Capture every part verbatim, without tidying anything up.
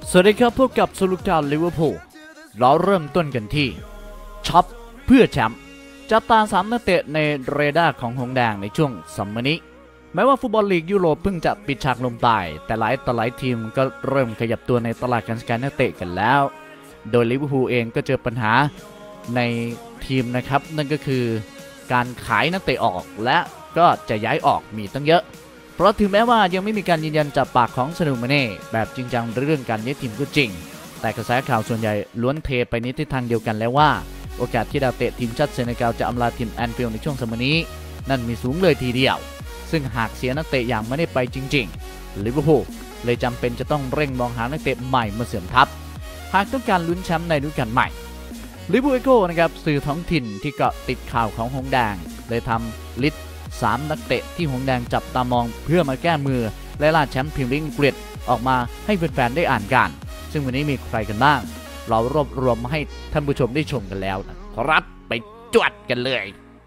สวัสดีครับพบกับสรุปข่าวลิเวอร์พูลเราเริ่มต้นกันที่ช็อปเพื่อแชมป์จับตาสามนักเตะในเรดาร์ของหงแดงในช่วงซัมเมอร์นี้แม้ว่าฟุตบอลลีกยุโรปเพิ่งจะปิดฉากลงไปแต่หลายต่อหลายทีมก็เริ่มขยับตัวในตลาดการซื้อนักเตะกันแล้วโดยลิเวอร์พูลเองก็เจอปัญหาในทีมนะครับนั่นก็คือการขายนักเตะออกและก็จะย้ายออกมีตั้งเยอะเพราะถึงแม้ว่ายังไม่มีการยืนยันจากปากของซาดิโอ มาเน่แบบจริงจังเรื่องการย้ายทีมก็จริงแต่กระแสข่าวส่วนใหญ่ล้วนเทไปในทิศทางเดียวกันแล้วว่าโอกาสที่ดาวเตะทีมชาติเซเนกัลจะอำลาทีมแอนฟิลด์ในช่วงซัมเมอร์นี้นั่นมีสูงเลยทีเดียวซึ่งหากเสียนักเตะอย่างไม่ได้ไปจริงๆลิเวอร์พูลเลยจำเป็นจะต้องเร่งมองหานักเตะใหม่มาเสริมทัพหากต้องการลุ้นแชมป์ในฤดูกาลใหม่ลิเวอร์พูลเอโก้นะครับสื่อท้องถิ่นที่เกาะติดข่าวของหงแดงเลยทำลิสต์สามนักเตะที่หงแดงจับตามองเพื่อมาแก้มือและล่าแชมป์พรีเมียร์ลีกอังกฤษออกมาให้แฟนๆได้อ่านกันซึ่งวันนี้มีใครกันบ้างเรารวบรวมมาให้ท่านผู้ชมได้ชมกันแล้วนะครับไปจวดกันเลย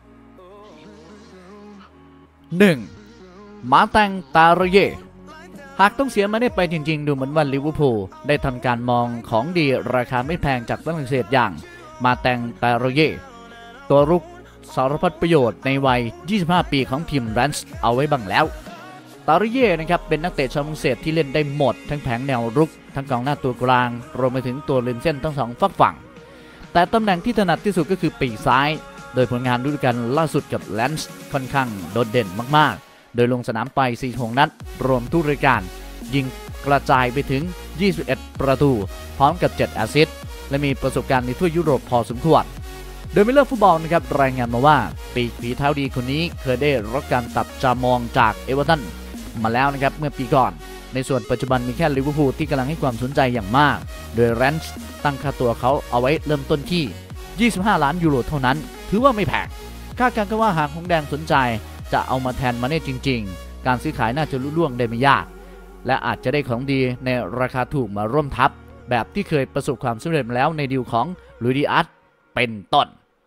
หนึ่ง. มาตังตาโรเย่หากต้องเสียมาได้ไปจริงๆดูเหมือนว่าลิเวอร์พูลได้ทำการมองของดีราคาไม่แพงจากฝรั่งเศสอย่างมาตังตาโรเย่ตัวรุกสารพัดประโยชน์ในวัยยี่สิบห้าปีของทีมแรนส์เอาไว้บ้างแล้วตาโรเย่นะครับเป็นนักเตะชาวฝรั่งเศสที่เล่นได้หมดทั้งแผงแนวรุกทั้งกองหน้าตัวกลางรวมไปถึงตัวริมเส้นทั้งสองฝักฝั่งแต่ตำแหน่งที่ถนัดที่สุดก็คือปีกซ้ายโดยผลงานฤดูกาลล่าสุดกับแลนส์ค่อนข้างโดดเด่นมากๆโดยลงสนามไปสี่สิบหกนัดรวมทุกรายการยิงกระจายไปถึงยี่สิบเอ็ดประตูพร้อมกับเจ็ดแอสซิสต์และมีประสบการณ์ในทั่วยุโรปพอสมควรโดยมิลเลอร์ฟุตบอลนะครับรายงานมาว่าปีกฝีเท้าดีคนนี้เคยได้รับการตัดจามองจากเอเวอร์ตันมาแล้วนะครับเมื่อปีก่อนในส่วนปัจจุบันมีแค่ลิเวอร์พูลที่กำลังให้ความสนใจอย่างมากโดยแรนส์ตั้งค่าตัวเขาเอาไว้เริ่มต้นที่ยี่สิบห้าล้านยูโรเท่านั้นถือว่าไม่แพงคาดการณ์กันว่าหากหงแดงสนใจจะเอามาแทนมาเน่จริงๆการซื้อขายน่าจะลุล่วงได้ไม่ยากและอาจจะได้ของดีในราคาถูกมาร่วมทัพแบบที่เคยประสบความสำเร็จมาแล้วในดีลของลุยดิอัสเป็นต้น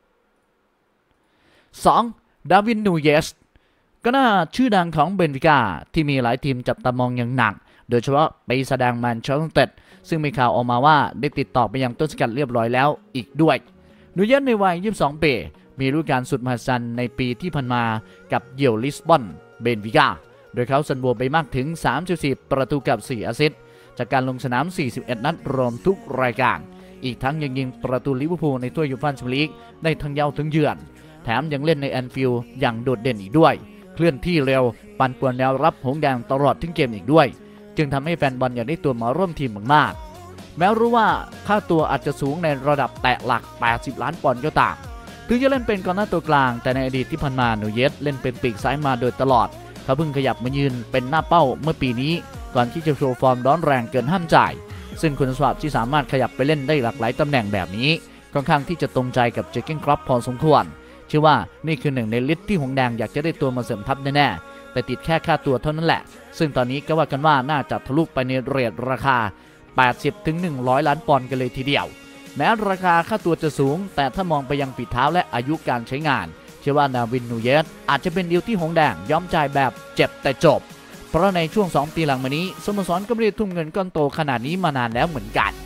สอง. ดาร์วิน นูเยสก็น่าชื่อดังของเบนฟิก้าที่มีหลายทีมจับตามองอย่างหนักโดยเฉพาะไปแสดงแมนเชสเตอร์ยูไนเต็ดซึ่งมีข่าวออกมาว่าได้ติดต่อไปยังต้นสังกัดเรียบร้อยแล้วอีกด้วยนูเยสในวัยยี่สิบสองปีมีฤดูกาลสุดมหัศจรรย์ในปีที่ผ่านมากับเยี่ยวลิสบอนเบนฟิก้าโดยเขาสันโวไปมากถึงสามสิบสี่ประตูกับสี่แอสซิสต์จากการลงสนามสี่สิบเอ็ดนัดรวมทุกรายการอีกทั้งยังยิงประตูลิเวอร์พูลในถ้วยยูฟ่าแชมเปี้ยนลีกได้ทั้งเย้าทั้งเยือนแถมยังเล่นในแอนฟิลด์อย่างโดดเด่นอีกด้วยเคลื่อนที่เร็วปั่นป่วนแนวรับหงแดงตลอดทั้งเกมอีกด้วยจึงทำให้แฟนบอลอยากได้ตัวมาร่วมทีมมากๆแม้รู้ว่าค่าตัวอาจจะสูงในระดับแตะหลักแปดสิบล้านปอนด์ก็ตามถึงจะเล่นเป็นกองหน้าตัวกลางแต่ในอดีตที่ผ่านมานูเยสเล่นเป็นปีกซ้ายมาโดยตลอดเขาเพิ่งขยับมายืนเป็นหน้าเป้าเมื่อปีนี้ก่อนที่จะโชว์ฟอร์มร้อนแรงเกินห้ามใจซึ่งคุณสมบัติที่สามารถขยับไปเล่นได้หลากหลายตำแหน่งแบบนี้ค่อนข้างที่จะตรงใจกับเจอร์เก้นคล็อปพอสมควรเชื่อว่านี่คือหนึ่งในลิสต์ที่หงแดงอยากจะได้ตัวมาเสริมทัพแน่ๆแต่ติดแค่ค่าตัวเท่านั้นแหละซึ่งตอนนี้ก็ว่ากันว่าน่าจะทะลุไปในเรทราคา แปดสิบถึงหนึ่งร้อย ล้านปอนด์กันเลยทีเดียวแม้ราคาค่าตัวจะสูงแต่ถ้ามองไปยังฝีเท้าและอายุการใช้งานเชื่อว่าดาร์วิน นูเยสอาจจะเป็นดีลที่หงแดงยอมจ่ายแบบเจ็บแต่จบเพราะในช่วงสองปีหลังมานี้สโมสรก็ไม่ได้ทุ่มเงินก้อนโตขนาดนี้มานานแล้วเหมือนกัน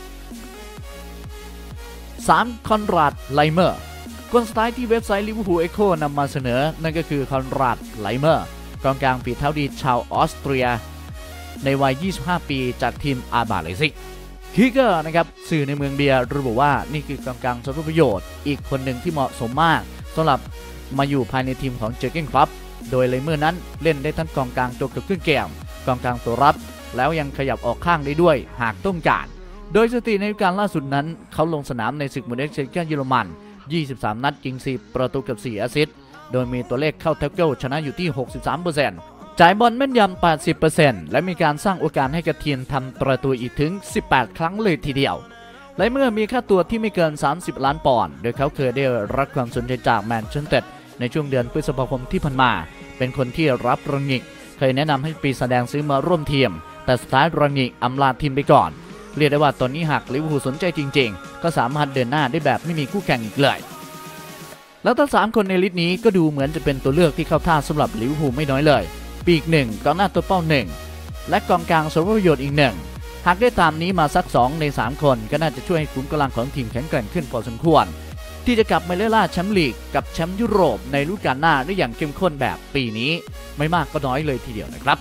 สาม. คอนราด ไลเมอร์กลสไตล์ที่เว็บไซต์ลิเวอร์พูลเอ็กโคนำมาเสนอนั่นก็คือคอนราด ไลเมอร์กองกลางฝีเท้าดีชาวออสเตรียในวัยยี่สิบห้าปีจากทีมอาร์บาเลซิกคิกเกอร์นะครับสื่อในเมืองเบียร์ระบุว่านี่คือกองกลางสมประโยชน์อีกคนหนึ่งที่เหมาะสมมากสำหรับมาอยู่ภายในทีมของเจอร์เก้นคล็อปโดยไลเมอร์นั้นเล่นได้ทั้งกองกลางตัวกับขึ้นแก้มกองกลางตัวรับแล้วยังขยับออกข้างได้ด้วยหากต้องการโดยสถิติในฤดูกาลล่าสุดนั้นเขาลงสนามในศึกบุนเดสลีกาเยอรมันยี่สิบสามนัดยิงสี่ประตูกับสี่แอสซิสต์โดยมีตัวเลขเข้าแท็กเกิลชนะอยู่ที่ หกสิบสามเปอร์เซ็นต์ จ่ายบอลแม่นยำ แปดสิบเปอร์เซ็นต์ และมีการสร้างโอกาสให้กับทีมทำประตูอีกถึงสิบแปดครั้งเลยทีเดียวไลเมอร์มีค่าตัวที่ไม่เกินสามสิบล้านปอนด์โดยเขาเคยได้รับความสนใจจากแมนเชสเตอร์ยูไนเต็ดในช่วงเดือนพฤษภาคมที่ผ่านมาเป็นคนที่รับรังงิกเคยแนะนำให้ปีแสดงซื้อมาร่วมทีมแต่สุดท้ายรังงิกอำลาทีมไปก่อนเรียกได้ว่าตอนนี้หากลิเวอร์พูลสนใจจริงๆก็สามารถเดินหน้าได้แบบไม่มีคู่แข่งอีกเลยแล้วทั้งสามคนในลิสต์นี้ก็ดูเหมือนจะเป็นตัวเลือกที่เข้าท่าสำหรับลิเวอร์พูลไม่น้อยเลยปีกหนึ่งกองหน้าตัวเป้าหนึ่งและกองกลางสมประโยชน์อีกหนึ่งหากได้ตามนี้มาสักสองในสามคนก็น่าจะช่วยให้ขุมกำลังของทีมแข็งแกร่งขึ้นพอสมควรที่จะกลับมาไล่ล่าแชมป์ลีกกับแชมป์ยุโรปในฤดูกาลหน้าได้อย่างเข้มข้นแบบปีนี้ไม่มากก็น้อยเลยทีเดียวนะครับ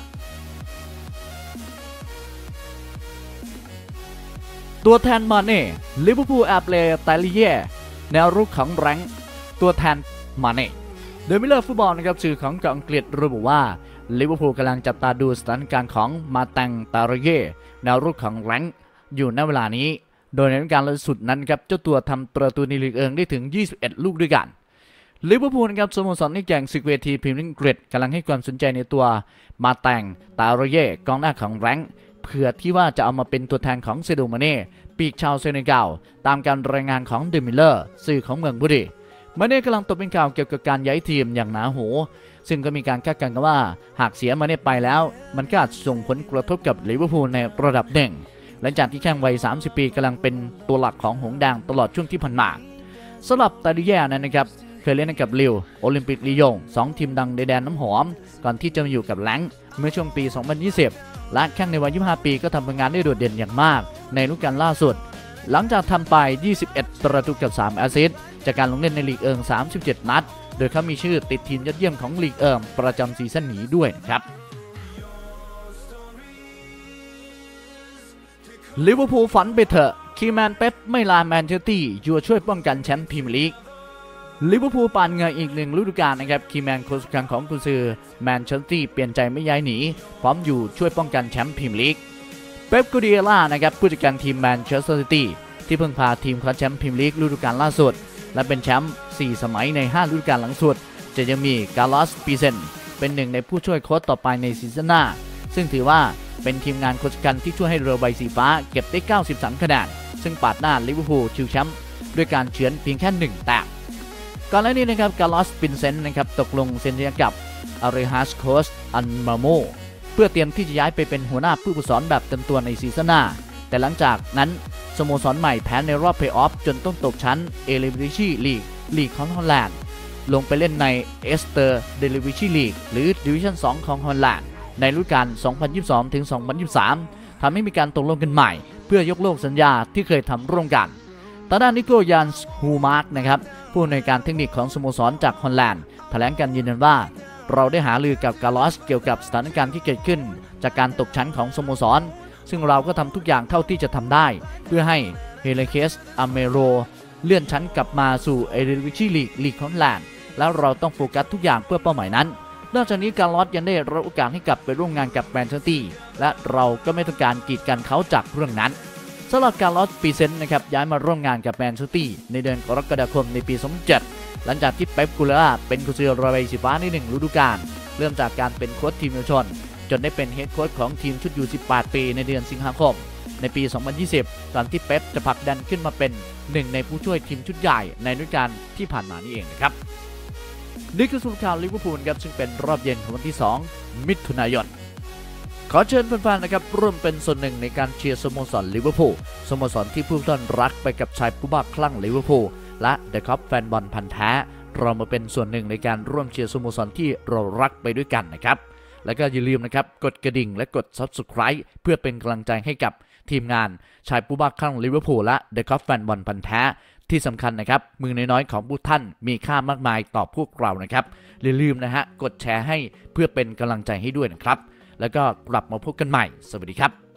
ตัวแทนมาเน่ลิเวอร์พูลแอบเลตาลีเย่แนวรุกของแรงตัวแทนมาเน่โดยมิเลอร์ฟุตบอลนะครับสื่อของอังกฤษระบุว่าลิเวอร์พูลกำลังจับตาดูสถานการณ์ของมาตังตาลีเย่แนวรุกของแรงอยู่ณเวลานี้โดยในฤดูกาลล่าสุดนั้นครับเจ้าตัวทำประตูในลีกเอิงได้ถึงยี่สิบเอ็ดลูกด้วยกันลิเวอร์พูลนะครับสโมสรที่แข่งศึกเวทีพรีเมียร์ลีกอังกฤษกำลังให้ความสนใจในตัวมาตังตาลีเย่กองหน้าของแรงเพื่อที่ว่าจะเอามาเป็นตัวแทนของเซโดมาเน่ปีกชาวเซเนกัลตามการรายงานของเดมิเลอร์สื่อของเมืองบุรีมาเน่กำลังตกเป็นข่าวเกี่ยวกับการย้ายทีมอย่างหนาหูซึ่งก็มีการคาดการณ์กันว่าหากเสียมาเน่ไปแล้วมันก็อาจส่งผลกระทบกับลิเวอร์พูลในระดับหนึ่งหลังจากที่แข้งวัยสามสิบปีกำลังเป็นตัวหลักของหงส์แดงตลอดช่วงที่ผ่านมาสำหรับตาลิเย่นั้นนะครับเคยเล่นกับลิวโอลิมปิกลียงสองทีมดังในแดนน้ำหอมก่อนที่จะมาอยู่กับแรงเมื่อช่วงปีสองพันยี่สิบและแข้งในวัยยี่สิบห้าปีก็ทำผลงานได้โดดเด่นอย่างมากในฤดูกาลล่าสุดหลังจากทำไปยี่สิบเอ็ดประตูกับสามแอสซิสต์จากการลงเล่นในลีกเอิงสามสิบเจ็ดนัดโดยเขามีชื่อติดทีมยอดเยี่ยมของลีกเอิงประจำซีซั่นนี้ด้วยครับลิเวอร์พูลฝันไปเถอะคีแมนเป๊ปไม่ลาแมนเชสเตอร์อยู่ช่วยป้องกันแชมป์พรีเมียร์ลีกลิเวอร์พูลปานเงยอีกหนึ่งฤดูกาลนะครับคีแมนโค้ชกลางของกุนซือแมนเชสเตอร์เปลี่ยนใจไม่ย้ายหนีพร้อมอยู่ช่วยป้องกันแชมป์พรีเมียร์ลีกเป๊ป กูดิเอล่านะครับผู้จัดการทีมแมนเชสเตอร์ซิตี้ที่เพิ่งพาทีมคว้าแชมป์พรีเมียร์ลีกฤดูกาลล่าสุดและเป็นแชมป์สี่สมัยในห้าฤดูกาลหลังสุดจะยังมีกาลอสปีเซนเป็นหนึ่งในผู้ช่วยโค้ชต่อไปในซีซั่นหน้าซึ่งถือว่าเป็นทีมงานโค้ชกันที่ช่วยให้เรือใบสีฟ้าเก็บได้เก้าสิบสามคะแนนซึ่งปาดหน้าลิเวอร์พูลชิงแชมป์ด้วยการเฉือนเพียงแค่หนึ่งแต้มก่อนหน้านี้นะครับกาลอสปินเซนนะครับตกลงเซ็นสัญญากับอาริฮัสโคสอันมาโมเพื่อเตรียมที่จะย้ายไปเป็นหัวหน้าผู้ฝึกสอนแบบเต็มตัวในซีซั่นหน้าแต่หลังจากนั้นสโมสรใหม่แพ้ในรอบเพลย์ออฟจนต้องตกชั้นเอเลวิชีลีกลีกของฮอลแลนด์ลงไปเล่นในเอสเตอร์เดลิวิชีลีกหรือดิวิชั่นสองของฮอลแลนด์ในฤดูกาล สองพันยี่สิบสอง ถึง สองพันยี่สิบสาม ทำให้มีการตกลงกันใหม่เพื่อยกเลิกสัญญาที่เคยทำร่วมกันตอนด้านนิโคลยันส์ฮูมาร์กนะครับผู้อำนวยการเทคนิคของสโมสรจากฮอลแลนด์แถลงการยืนยันว่าเราได้หารือกับกาลอสเกี่ยวกับสถานการณ์ที่เกิดขึ้นจากการตกชั้นของสโมสรซึ่งเราก็ทำทุกอย่างเท่าที่จะทำได้เพื่อให้เฮเลเคสอเมโรเลื่อนชั้นกลับมาสู่เอเดวิชีลีกลีกฮอลแลนด์แล้วเราต้องโฟกัสทุกอย่างเพื่อเป้าหมายนั้นนอกจากนี้กาลอสยังได้รับโอกาสให้กลับไปร่วมงานกับแมนเชสเตอร์และเราก็ไม่ต้องการกีดกันเขาจากเรื่องนั้นสำหรับกาลอสปีเซนนะครับย้ายมาร่วมงานกับแมนเชสเตอร์ในเดือนกรกฎาคมในปีสองพันเจ็ดหลังจากที่เป๊ป กูดิเอล่าเป็นกุญซือเรือใบสีฟ้าในหนึ่งฤดูกาลเริ่มจากการเป็นโค้ชทีมเยาวชนจนได้เป็นเฮดโค้ชของทีมชุดยูสิบแปดปีในเดือนสิงหาคมในปีสองพันยี่สิบตอนที่เป๊ปจะผลักดันขึ้นมาเป็นหนึ่งในผู้ช่วยทีมชุดใหญ่ในฤดูกาลที่ผ่านมานี่เองนะครับนี่คือสรุปข่าวลิเวอร์พูลครับซึ่งเป็นรอบเย็นของวันที่สองมิถุนายนขอเชิญแฟนๆนะครับร่วมเป็นส่วนหนึ่งในการเชียร์สโมสรลิเวอร์พูลสโมสรที่ผู้ต้อนรักไปกับชายผู้บ้าคลั่งลิเวอร์พูลและเดอะคัพแฟนบอลพันธุ์แท้เรามาเป็นส่วนหนึ่งในการร่วมเชียร์สโมสรที่เรารักไปด้วยกันนะครับแล้วก็อย่าลืมนะครับกดกระดิ่งและกด ซับสไครบ์ เพื่อเป็นกำลังใจให้กับทีมงานชายผู้บ้าคลั่งลิเวอร์พูลและเดอะคัพแฟนบอลพันธุ์แท้ที่สำคัญนะครับมือน้อยๆของผู้ท่านมีค่ามากมายต่อพวกเรานะครับอย่าลืมนะฮะกดแชร์ให้เพื่อเป็นกำลังใจให้ด้วยนะครับแล้วก็กลับมาพบกันใหม่สวัสดีครับ